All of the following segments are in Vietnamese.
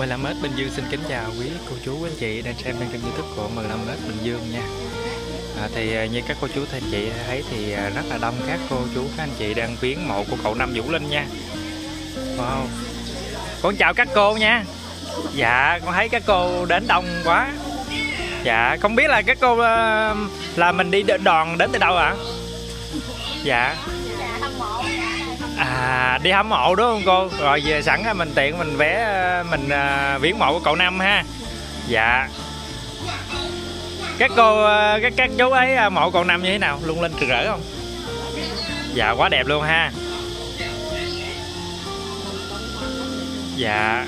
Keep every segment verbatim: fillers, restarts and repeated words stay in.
mười lăm ét Bình Dương xin kính chào quý cô chú quý anh chị đang xem kênh YouTube của mười lăm ét Bình Dương nha. À, thì như các cô chú anh chị thấy thì rất là đông các cô chú các anh chị đang viếng mộ của cậu Năm Vũ Linh nha. Wow. Con chào các cô nha. Dạ con thấy các cô đến đông quá. Dạ không biết là các cô là mình đi đoàn đến từ đâu ạ? À? Dạ. À đi hâm mộ đúng không cô? Rồi về sẵn mình tiện mình vé mình uh, viếng mộ của cậu Năm ha. Dạ. Các cô các các chú ấy mộ cậu Năm như thế nào? Lung linh rực rỡ không? Dạ quá đẹp luôn ha. Dạ.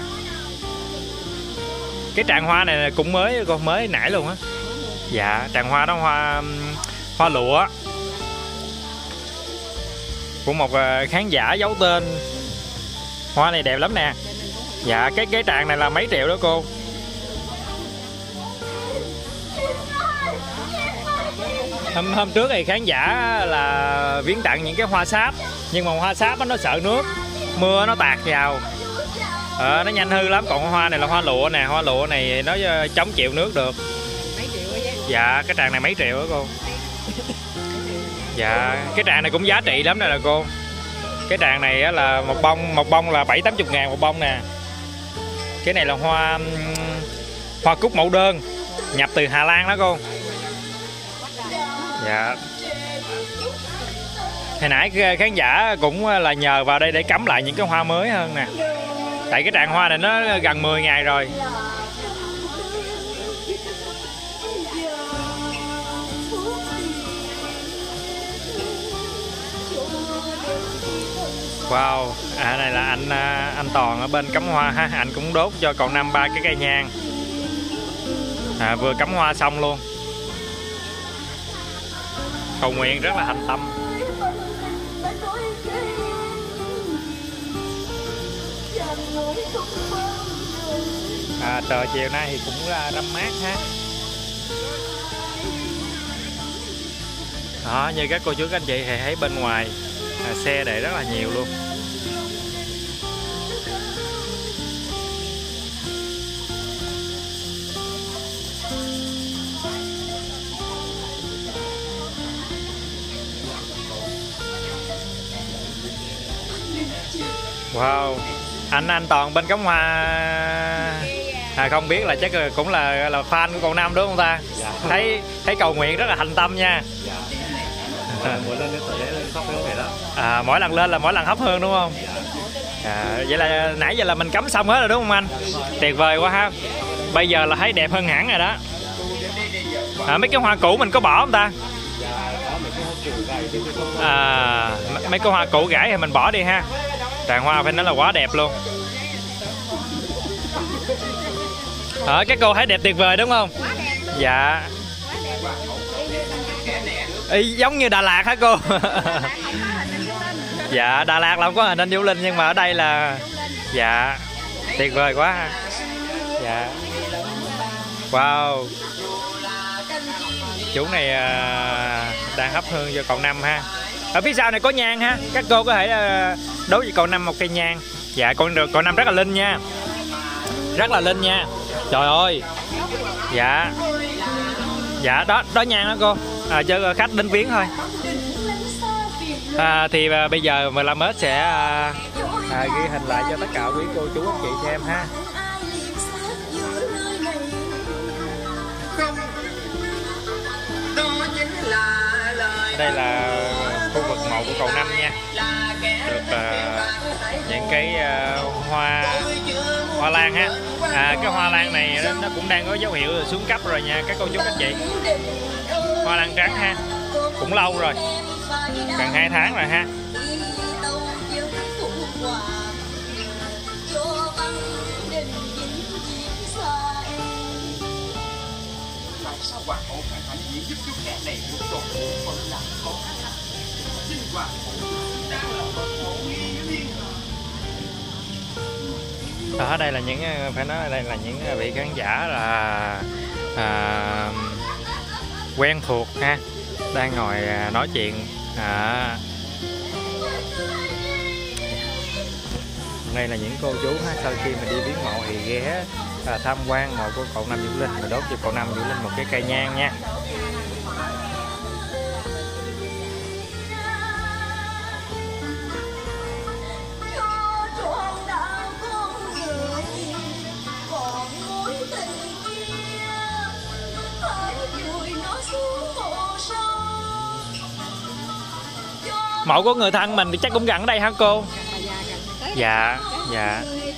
Cái tràng hoa này cũng mới con mới nãy luôn á. Dạ tràng hoa đó hoa hoa lụa của một khán giả giấu tên. Hoa này đẹp lắm nè. Dạ cái cái tràng này là mấy triệu đó cô. Hôm, hôm trước thì khán giả là viếng tặng những cái hoa sáp, nhưng mà hoa sáp nó sợ nước, mưa nó tạt vào ờ, nó nhanh hư lắm. Còn hoa này là hoa lụa nè, hoa lụa này nó chống chịu nước được. Dạ cái tràng này mấy triệu đó cô. Dạ cái tràng này cũng giá trị lắm nè là cô. Cái tràng này là một bông một bông là bảy tám chục ngàn một bông nè. Cái này là hoa hoa cúc mẫu đơn nhập từ Hà Lan đó cô. Dạ. Hồi nãy khán giả cũng là nhờ vào đây để cắm lại những cái hoa mới hơn nè. Tại cái tràng hoa này nó gần mười ngày rồi. Wow, à này là anh anh Toàn ở bên cắm hoa ha, anh cũng đốt cho cậu Năm ba cái cây nhang. À, vừa cắm hoa xong luôn. Cầu nguyện rất là thành tâm. À, trời chiều nay thì cũng râm mát ha. Đó, như các cô chú các anh chị thì thấy bên ngoài à, xe để rất là nhiều luôn. Wow, anh anh Toàn bên cắm hoa à, không biết là chắc là cũng là là fan của cậu Năm đúng không ta? Dạ. Thấy thấy cầu nguyện rất là thành tâm nha. Dạ. À, mỗi lần lên lên thắp hương vậy đó. À, mỗi lần lên là mỗi lần thắp hương đúng không? À, vậy là nãy giờ là mình cắm xong hết rồi đúng không anh? Tuyệt vời quá ha. Bây giờ là thấy đẹp hơn hẳn rồi đó. À, mấy cái hoa cũ mình có bỏ không ta? À, mấy cái hoa cũ gãy thì mình bỏ đi ha. Tràng hoa phải nói là quá đẹp luôn. Ờ, các cô thấy đẹp tuyệt vời đúng không? Dạ. Ý, giống như Đà Lạt hả cô? Dạ Đà Lạt là không có hình anh Vũ Linh, nhưng mà ở đây là dạ tuyệt vời quá. Dạ. Wow. Chú này à, đang thắp hương cho cậu Năm ha. Ở phía sau này có nhang ha, các cô có thể uh, đối với cậu Năm một cây nhang. Dạ con được cậu Năm rất là linh nha, rất là linh nha. Trời ơi. Dạ. Dạ đó đó nhang đó cô. À, cho khách đến viếng thôi. À, thì uh, bây giờ mười lăm ét sẽ uh, uh, ghi hình lại cho tất cả quý cô chú anh chị xem ha. Đây là khu vực mộ của cậu Năm nha. Được uh, những cái uh, hoa hoa lan ha. À, cái hoa lan này nó, nó cũng đang có dấu hiệu xuống cấp rồi nha các cô chú các chị. Hoa lan trắng ha. Cũng lâu rồi. Gần hai tháng rồi ha. Đó, đây là những phải nói đây là những vị khán giả là à, quen thuộc ha, đang ngồi nói chuyện à. đây là những cô chú ha, sau khi mà đi viếng mộ thì ghé à, tham quan mộ của cậu Năm Vũ Linh và đốt cho cậu Năm Vũ Linh một cái cây nhang nha. Mộ của người thân mình thì chắc cũng gần ở đây hả cô? Dạ, dạ.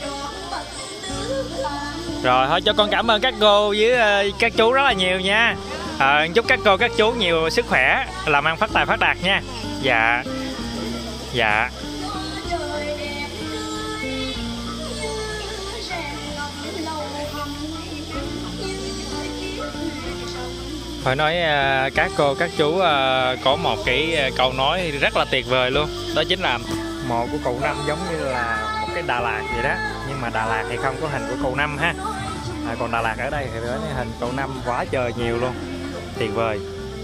Rồi thôi cho con cảm ơn các cô với các chú rất là nhiều nha. À, chúc các cô các chú nhiều sức khỏe, làm ăn phát tài phát đạt nha. Dạ. Dạ. Phải nói các cô các chú có một cái câu nói rất là tuyệt vời luôn. Đó chính là mộ của cậu Năm giống như là một cái Đà Lạt vậy đó. Nhưng mà Đà Lạt thì không có hình của cậu Năm ha. À, còn Đà Lạt ở đây thì với hình cậu Năm quá trời nhiều luôn. Tuyệt vời.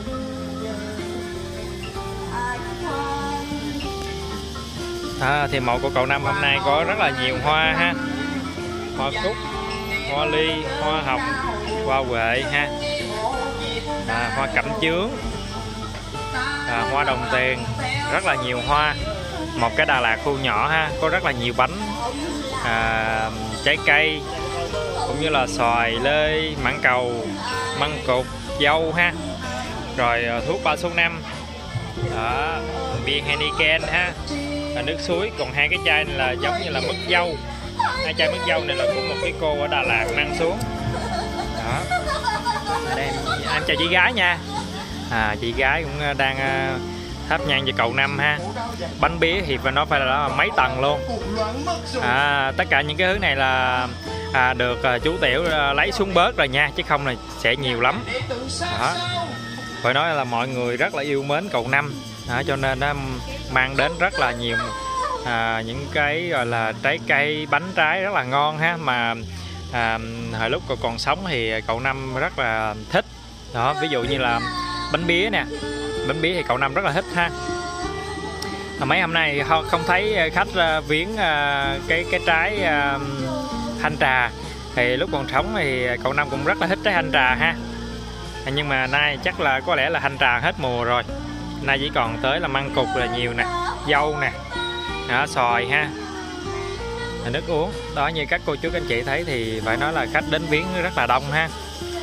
À, thì mộ của cậu Năm hôm nay có rất là nhiều hoa ha. Hoa cúc, hoa ly, hoa hồng, hoa huệ ha. À, hoa cẩm chướng, à, hoa đồng tiền, rất là nhiều hoa. Một cái Đà Lạt khu nhỏ ha, có rất là nhiều bánh, à, trái cây cũng như là xoài, lê, mãng cầu, măng cụt, dâu ha. Rồi thuốc ba số năm, đó, bia Heineken ha, là nước suối. Còn hai cái chai này là giống như là mứt dâu. Hai chai mứt dâu này là của một cái cô ở Đà Lạt mang xuống. Đó. Đây, anh chào chị gái nha. À, chị gái cũng đang thắp nhang cho cậu Năm ha. Bánh bía thì nó phải là mấy tầng luôn. À, tất cả những cái thứ này là à, được chú Tiểu lấy xuống bớt rồi nha, chứ không là sẽ nhiều lắm. Đó. Phải nói là mọi người rất là yêu mến cậu Năm, đó, cho nên nó mang đến rất là nhiều à, những cái gọi là trái cây, bánh trái rất là ngon ha. Mà à, hồi lúc cậu còn sống thì cậu Năm rất là thích. Đó, ví dụ như là bánh bía nè, bánh bía thì cậu Năm rất là thích ha. Mấy hôm nay không thấy khách viếng cái cái trái thanh trà, thì lúc còn sống thì cậu Năm cũng rất là thích trái thanh trà ha. Nhưng mà nay chắc là có lẽ là thanh trà hết mùa rồi, nay chỉ còn tới là măng cụt là nhiều nè, dâu nè, đó, xoài ha, nước uống. Đó, như các cô chú các anh chị thấy thì phải nói là khách đến viếng rất là đông ha.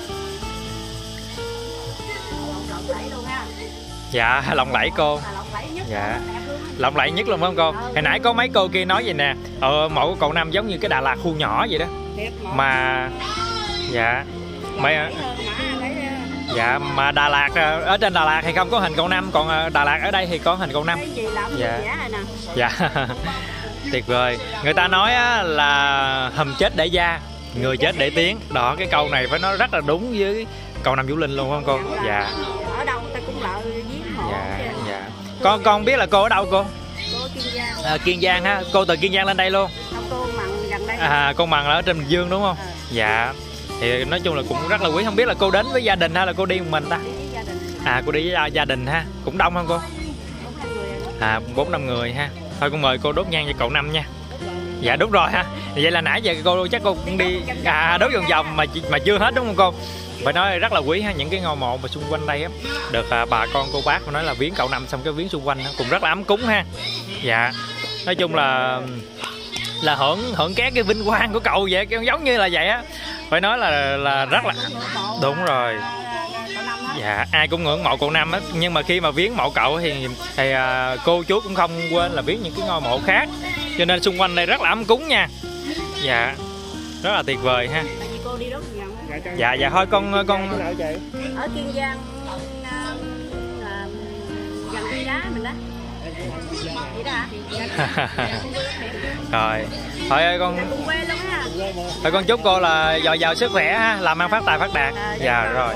Dạ, lộng lẫy cô. Dạ, lộng lẫy nhất luôn phải không cô? Hồi nãy có mấy cô kia nói vậy nè, ờ, mộ của cậu Năm giống như cái Đà Lạt khu nhỏ vậy đó. Mà dạ, mấy dạ mà Đà Lạt, ở trên Đà Lạt thì không có hình cậu Năm, còn Đà Lạt ở đây thì có hình cậu Năm. Dạ. Dạ. Tuyệt vời. Người ta nói là hầm chết để da, người chết để tiếng. Đó, cái câu này phải nói rất là đúng với cậu Năm Vũ Linh luôn phải không cô? Dạ. Ở đâu ta cũng lợi giếng mộ. Dạ, dạ. Con con biết là cô ở đâu cô? Cô ở Kiên Giang. À, Kiên Giang ha. Cô từ Kiên Giang lên đây luôn. Không, cô Mằng gần đây. À, cô Mằng là ở trên Bình Dương đúng không? À. Dạ. Thì nói chung là cũng rất là quý. Không biết là cô đến với gia đình hay là cô đi một mình ta? Đi với gia đình. À, cô đi với gia đình ha. Cũng đông không cô? À, bốn năm người ha. Thôi con mời cô đốt nhang cho cậu Năm nha. Dạ đúng rồi ha. Vậy là nãy giờ cô chắc cô cũng đi à, đốt vòng vòng mà mà chưa hết đúng không cô? Phải nói rất là quý ha, những cái ngôi mộ mà xung quanh đây á, được à, bà con cô bác nói là viếng cậu Năm xong cái viếng xung quanh đó, cũng rất là ấm cúng ha. Dạ. Nói chung là là hưởng hưởng ké cái vinh quang của cậu vậy, giống như là vậy á. Phải nói là là rất là đúng rồi. Dạ, ai cũng ngưỡng mộ cậu Năm á, nhưng mà khi mà viếng mộ cậu thì thì à, cô chú cũng không quên là viếng những cái ngôi mộ khác, cho nên xung quanh đây rất là ấm cúng nha. Dạ, rất là tuyệt vời ha. Dạ, dạ thôi con con ở Kiên Giang là gần cái đá mình đó. Vậy đó hả? Rồi, thôi con thôi con chúc cô là dồi dào sức khỏe ha, làm ăn phát tài phát đạt. Dạ rồi.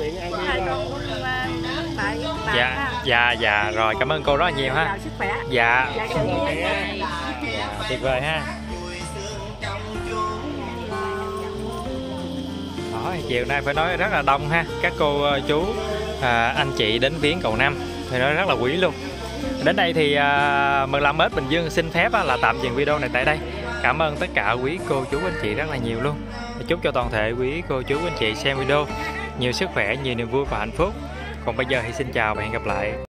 Dạ, dạ, dạ rồi, cảm ơn cô rất là nhiều ha. Dạ. Dạ, tuyệt vời ha. Đó, chiều nay phải nói rất là đông ha, các cô chú à, anh chị đến viếng cậu Năm thì nói rất là quý luôn. Đến đây thì à, Mừng Làm Mết Bình Dương xin phép á, là tạm dừng video này tại đây. Cảm ơn tất cả quý cô chú anh chị rất là nhiều luôn. Chúc cho toàn thể quý cô chú anh chị xem video nhiều sức khỏe, nhiều niềm vui và hạnh phúc. Còn bây giờ thì xin chào và hẹn gặp lại.